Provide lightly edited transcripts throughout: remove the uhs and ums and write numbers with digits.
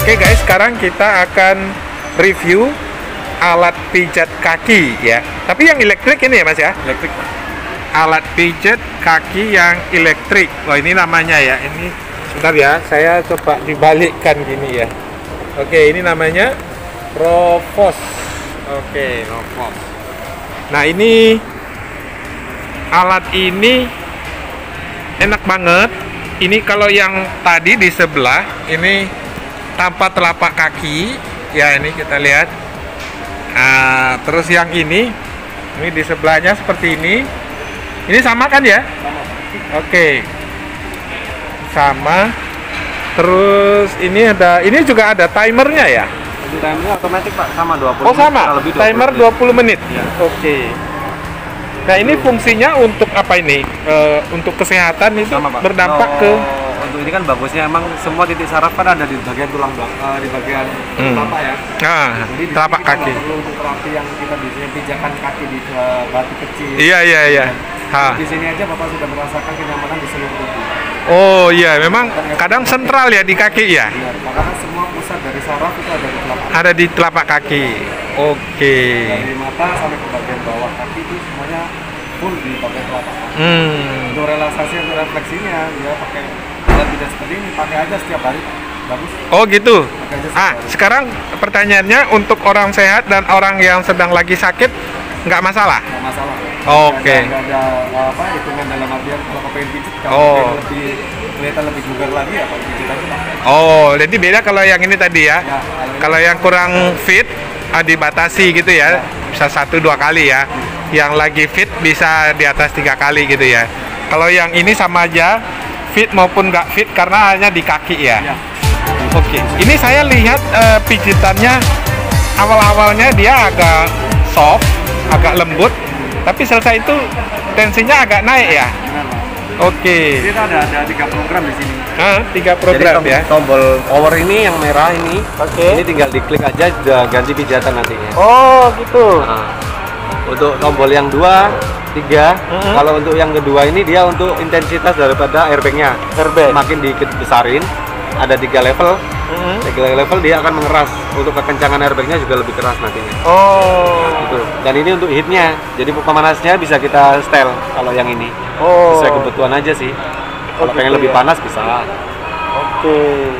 Oke guys, sekarang kita akan review alat pijat kaki ya. Tapi yang elektrik ini ya Mas ya? Elektrik. Alat pijat kaki yang elektrik. Oh ini namanya ya. Ini sebentar ya, saya coba dibalikkan gini ya. Oke, ini namanya Rofos. Oke, Rofos. Nah ini alat ini enak banget. Ini kalau yang tadi di sebelah ini tanpa telapak kaki ya, ini kita lihat. Terus yang ini di sebelahnya seperti ini sama kan ya? Oke, sama. Terus ini juga ada timernya ya? Timernya otomatis Pak, sama 20 Oh sama, menit, timer 20 menit ya. Oke. Nah ini fungsinya untuk apa ini? Untuk kesehatan itu sama, Pak. berdampak ke? Untuk ini kan bagusnya emang semua titik saraf kan ada di bagian tulang belakang, di bagian telapak ya. Nah, jadi telapak kaki. Perlu untuk terapi yang kita biasanya pijakan kaki di batu kecil. Iya. Di sini aja Bapak sudah merasakan kenyamanan di seluruh tubuh. Oh iya, memang kadang sentral ya di kaki ya? Iya, karena semua pusat dari saraf itu ada di telapak. Ada di telapak kaki. Oke. Dari mata sampai ke bagian bawah kaki itu semuanya full di bagian telapak. Untuk relaksasi atau refleksinya dia pakai alat pijat seperti ini, pakai aja setiap hari. Bagus. Oh gitu. Sekarang pertanyaannya, untuk orang sehat dan orang yang sedang lagi sakit nggak masalah? Nggak masalah. Oke. Nggak ada apa hitungan dalam artian kalau pengen pijat, kalau lebih kelihatan lebih bugar lagi ya kalau pijat aja pakai. Oh, jadi beda kalau yang ini tadi ya? Kalau yang kurang fit dibatasi gitu ya, bisa 1-2 kali ya. Yang lagi fit bisa di atas 3 kali gitu ya. Kalau yang ini sama aja, fit maupun nggak fit karena hanya di kaki ya. Oke, ini saya lihat pijitannya awal-awalnya dia agak soft, agak lembut, tapi selesai itu tensinya agak naik ya. Oke. Kita ada 3 program di sini. 3 program. Jadi, ya. Tombol power ini yang merah ini. Oke. Ini tinggal diklik aja udah ganti pijatan nantinya. Oh gitu. Untuk tombol yang 2, 3. Kalau untuk yang kedua ini dia untuk intensitas daripada airbagnya. Airbag. Semakin dibesarin, ada 3 level. 3 level dia akan mengeras. Untuk kekencangan airbagnya juga lebih keras nantinya. Oh. Gitu. Dan ini untuk heatnya. Jadi pemanasnya bisa kita setel kalau yang ini. Oh. Sesuai kebutuhan aja sih. Kalau pengen lebih panas bisa. Oke.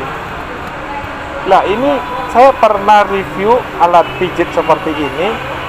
Nah ini saya pernah review alat pijit seperti ini.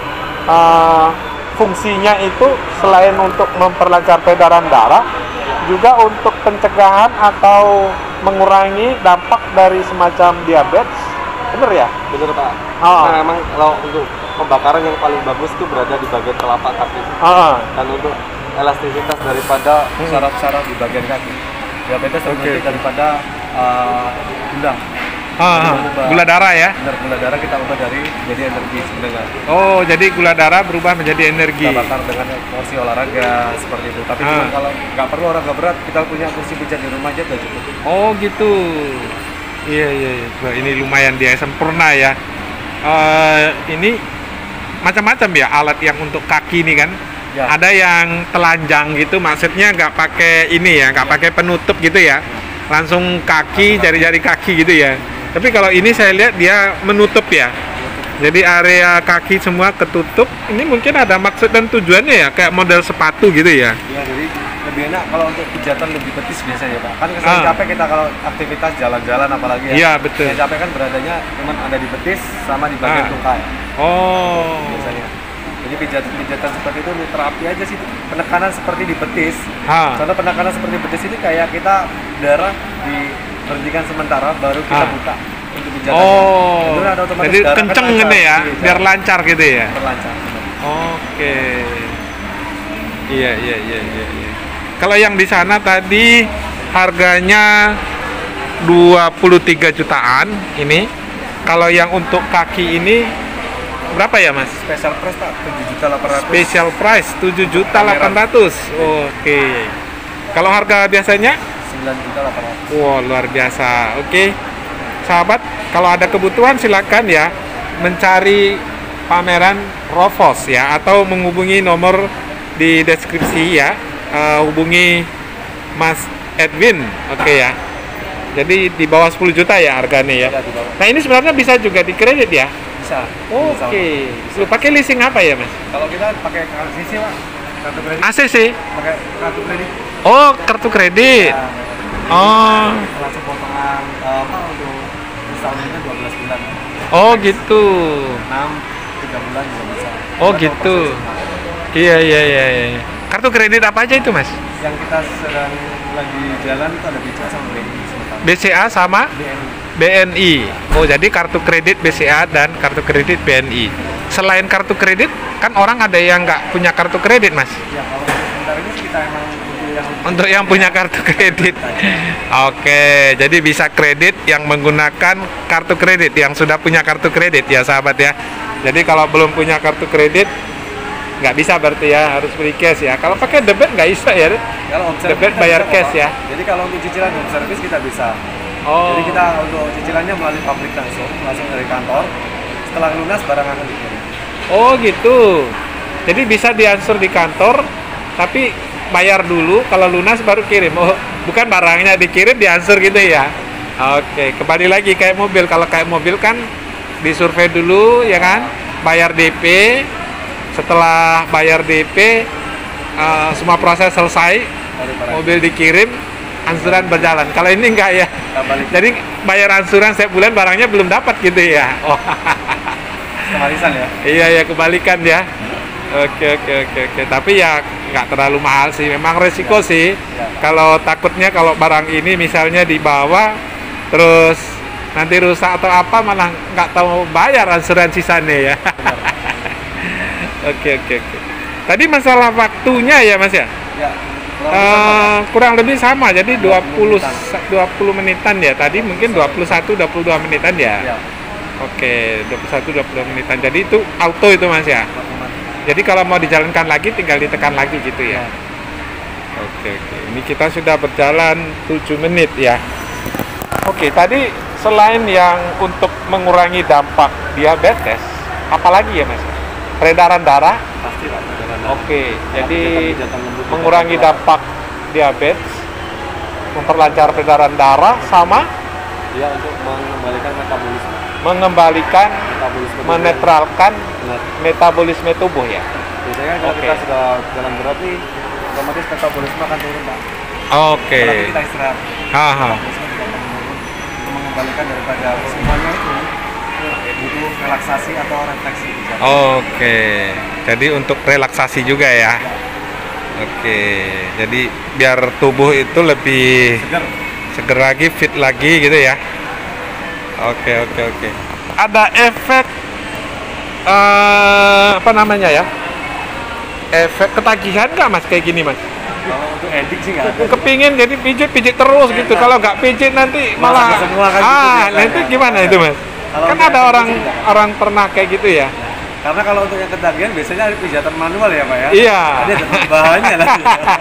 Fungsinya itu selain untuk memperlancar peredaran darah, juga untuk pencegahan atau mengurangi dampak dari semacam diabetes. Bener ya? Bener Pak. Nah emang kalau untuk pembakaran yang paling bagus itu berada di bagian telapak kaki. Dan untuk elastisitas daripada saraf-saraf di bagian kaki. Diabetes terjadi daripada gula. Gula darah ya? Benar, gula darah kita ubah jadi energi sebenarnya. Oh, jadi gula darah berubah menjadi energi. Kita bakar dengan porsi olahraga seperti itu. Tapi kalau nggak perlu olahraga berat, kita punya kursi pijat di rumah aja udah cukup. Oh gitu. Iya. Wah, ini lumayan dia sempurna ya. Ini macam-macam ya alat yang untuk kaki ini kan. Ya. Ada yang telanjang gitu, maksudnya nggak pakai ini ya, nggak pakai penutup gitu ya. Langsung kaki, jari-jari kaki gitu ya. Tapi kalau ini saya lihat dia menutup ya. Jadi area kaki semua ketutup. Ini mungkin ada maksud dan tujuannya ya, kayak model sepatu gitu ya. Iya, jadi lebih enak kalau untuk pijatan lebih betis biasanya Pak. Kan kesel capek kita kalau aktivitas jalan-jalan apalagi ya. Iya, betul. Yang capek kan beradanya cuma ada di betis sama di bagian tungkai. Oh. Biasanya. Jadi pijatan seperti itu untuk terapi aja sih. Penekanan seperti di betis. Contoh penekanan seperti betis ini kayak kita darah diberhentikan sementara baru kita buka untuk pijatannya. Oh. Jadi kenceng gitu ya, biar lancar gitu ya. Lancar. Oke. Iya. Kalau yang di sana tadi harganya 23 jutaan ini. Kalau yang untuk kaki ini berapa ya Mas? Special price Pak, 7.800.000. Special price 7.800.000. Oke. Kalau harga biasanya 9.800.000. Wow, luar biasa. Oke. Sahabat, kalau ada kebutuhan silakan ya mencari pameran Rofos ya, atau menghubungi nomor di deskripsi ya. Hubungi Mas Edwin. Oke ya. Jadi di bawah 10 juta ya harganya ya. Ya, di bawah. Nah, ini sebenarnya bisa juga di kredit ya? Bisa. Oke. Lu pakai leasing apa ya, Mas? Kalau kita pakai kartu CC, Pak. Kartu kredit. ACC. Pakai kartu kredit. Oh, kartu kredit. Ya, Oh. langsung potongan untuk installmentnya 12 bulan. Oh, gitu. 3 bulan juga bisa. Oh, gitu. Iya, iya, iya, iya. Kartu kredit apa aja itu, Mas? Yang kita sedang lagi jalan itu ada BCA sama BNI sebentar. BCA sama BNI. BNI. Oh, jadi kartu kredit BCA dan kartu kredit BNI. Selain kartu kredit, kan orang ada yang nggak punya kartu kredit, Mas. Ya, kalau sebentar ini kita emang Untuk yang punya kartu kredit. Oke, jadi bisa kredit yang menggunakan kartu kredit, yang sudah punya kartu kredit ya, sahabat ya. Jadi kalau belum punya kartu kredit, nggak bisa berarti ya, harus beli cash ya. Kalau pakai debit nggak bisa ya. Kalau home service Debit kita bayar bisa, cash Pak. ya. Jadi kalau untuk cicilan home service kita bisa. Oh. Jadi kita untuk cicilannya melalui pabrik langsung dari kantor. Setelah lunas barang akan dikirim. Oh gitu. Jadi bisa diansur di kantor, tapi bayar dulu, kalau lunas baru kirim. Oh, bukan barangnya dikirim diansur gitu ya. Oke, kembali lagi kayak mobil. Kalau kayak mobil kan disurvei dulu ya kan, bayar DP. Setelah bayar DP, semua proses selesai, mobil dikirim, ansuran berjalan. Kalau ini enggak ya. Jadi bayar ansuran setiap bulan, barangnya belum dapat gitu ya. Oh. Kembalikan ya. Iya ya, kebalikan ya. Oke. Tapi ya nggak terlalu mahal sih. Memang resiko sih. Kalau takutnya kalau barang ini misalnya dibawa terus nanti rusak atau apa, malah nggak tahu bayar ansuran sisanya ya. Oke. Tadi masalah waktunya ya, Mas ya. Ya. Kurang lebih sama. Jadi 20 menitan ya. Tadi mungkin 21-22 menitan ya. Oke, 21-22 menitan. Jadi itu auto itu, Mas ya. Jadi kalau mau dijalankan lagi tinggal ditekan lagi gitu ya. Oke. Ini kita sudah berjalan 7 menit ya. Oke, tadi selain yang untuk mengurangi dampak diabetes, apalagi ya, Mas? Peredaran darah? Pasti lah. Oke, jadi mengurangi dampak diabetes, memperlancar peredaran darah, sama ya untuk mengembalikan menetralkan metabolisme tubuh ya. Biasanya kalau kita sudah jalan berat nih, otomatis metabolisme akan turun, Pak. Oke. Kalau kita istirahat, metabolisme juga akan menurun. Untuk mengembalikan daripada semuanya itu butuh relaksasi atau refleksi. Oke. Jadi untuk relaksasi juga ya. Oke. Jadi biar tubuh itu lebih seger lagi, fit lagi gitu ya. Oke. Ada efek apa namanya ya? Efek ketagihan nggak, Mas, kayak gini, Mas? Kalau untuk edik sih nggak ada. Kepingin jadi pijit terus gitu. Kalau nggak pijit nanti malah semua kan gitu, nanti gimana itu, Mas? Kan ada orang pernah kayak gitu ya. Karena kalau untuk yang ketagihan biasanya ada pijatan manual ya, Pak ya. Iya. Ada bahannya lah.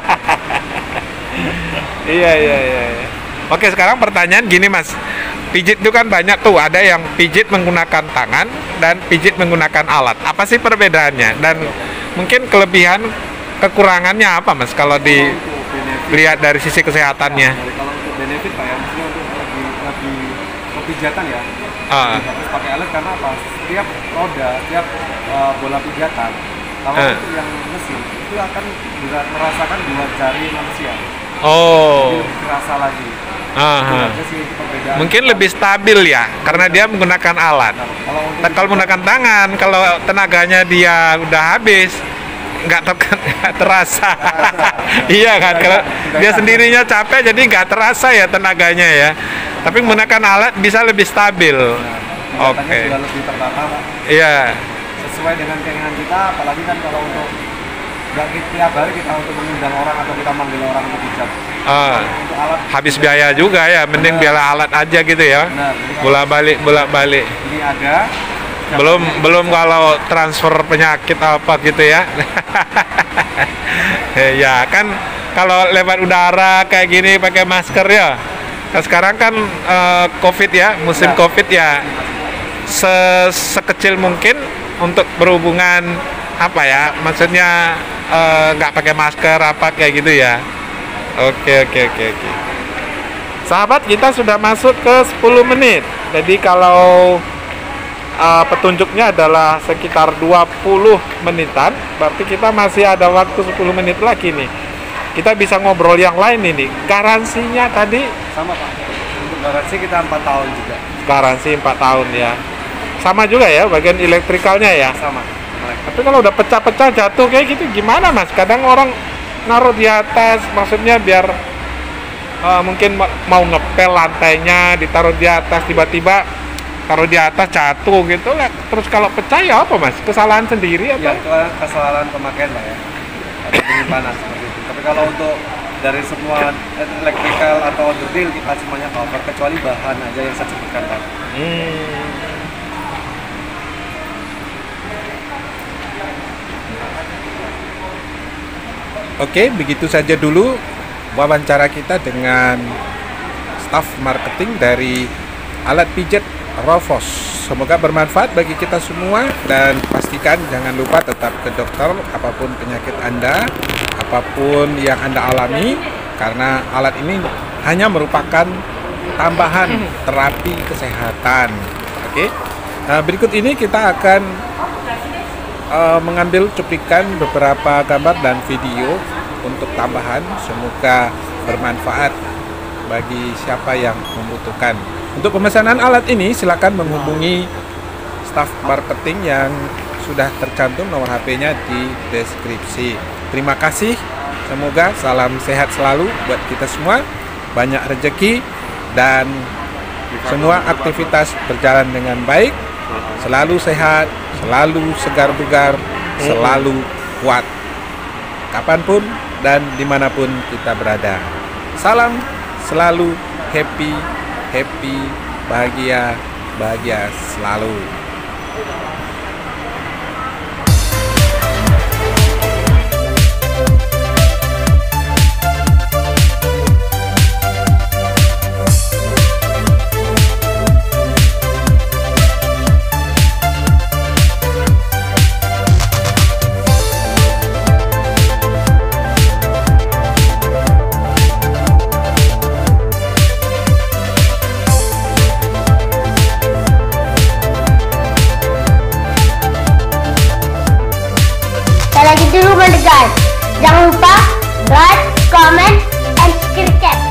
Iya. Oke, sekarang pertanyaan gini, Mas. Pijit itu kan banyak tuh, ada yang pijit menggunakan tangan dan pijit menggunakan alat. Apa sih perbedaannya? Dan mungkin kelebihan kekurangannya apa, Mas, kalau dilihat dari sisi kesehatannya? Kalau untuk benefit, Pak ya, maksudnya untuk lebih pijatan ya. Harus pakai alat karena apa? Setiap roda, setiap bola pijatan, kalau untuk yang mesin itu akan merasakan 2 jari manusia. Oh. Jadi lebih terasa lagi. Mungkin lebih stabil ya, karena dia menggunakan alat. Kalau menggunakan tangan, kalau tenaganya dia udah habis, nggak terasa. Iya kan, kalau dia sendirinya capek jadi nggak terasa ya tenaganya ya. Tapi menggunakan alat bisa lebih stabil. Oke. Lebih tertata, Pak. Iya. Sesuai dengan keinginan kita, apalagi kan kalau untuk nggak tiap hari kita untuk mengundang orang atau kita manggil orang untuk pijat. Untuk alat habis biaya juga ya, mending biaya alat aja gitu ya. Bolak balik. Ini ada. Belum kalau transfer penyakit apa gitu ya. Ya kan kalau lewat udara kayak gini pakai masker ya. Nah, sekarang kan COVID ya, musim COVID ya. Sekecil mungkin untuk berhubungan apa ya, maksudnya nggak pakai masker apa kayak gitu ya. Oke. Sahabat, kita sudah masuk ke 10 menit. Jadi kalau petunjuknya adalah sekitar 20 menitan, berarti kita masih ada waktu 10 menit lagi nih. Kita bisa ngobrol yang lain ini. Garansinya tadi sama Pak. Untuk garansi kita 4 tahun juga. Garansi 4 tahun ya. Sama juga ya bagian elektrikalnya ya. Sama. Tapi kalau udah pecah-pecah jatuh kayak gitu gimana Mas? Kadang orang naruh di atas, maksudnya biar mungkin mau ngepel lantainya, ditaruh di atas, tiba-tiba taruh di atas jatuh gitu lah. Terus kalau pecah ya apa Mas? Kesalahan sendiri atau? Ya, kesalahan pemakaian Pak ya. Atau dingin panas seperti itu. Tapi kalau untuk dari semua elektrikal atau drill kita semuanya cover kecuali bahan aja yang saya sebutkan Pak. Oke, begitu saja dulu wawancara kita dengan staf marketing dari alat pijat Rofos. Semoga bermanfaat bagi kita semua dan pastikan jangan lupa tetap ke dokter apapun penyakit Anda, apapun yang Anda alami, karena alat ini hanya merupakan tambahan terapi kesehatan. Oke. Nah, berikut ini kita akan mengambil cuplikan beberapa gambar dan video untuk tambahan, semoga bermanfaat bagi siapa yang membutuhkan. Untuk pemesanan alat ini silakan menghubungi staf marketing yang sudah tercantum nomor HP-nya di deskripsi. Terima kasih, semoga salam sehat selalu buat kita semua, banyak rezeki dan semua aktivitas berjalan dengan baik, selalu sehat, selalu segar bugar, selalu kuat, kapanpun dan dimanapun kita berada. Salam selalu happy, bahagia selalu. Lagi dulu mendengar. Jangan lupa like, comment, and subscribe.